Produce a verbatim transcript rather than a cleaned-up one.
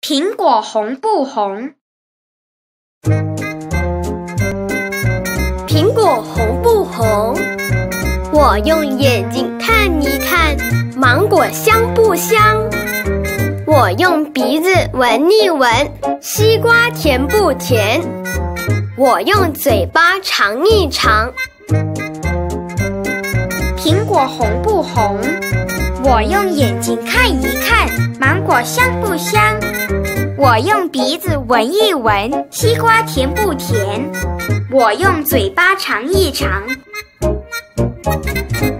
苹果红不红？ 苹果红不红？我用眼睛看一看，芒果香不香？我用鼻子闻一闻，西瓜甜不甜？我用嘴巴尝一尝。 苹果红不红？我用眼睛看一看，芒果香不香？我用鼻子闻一闻，西瓜甜不甜？我用嘴巴尝一尝。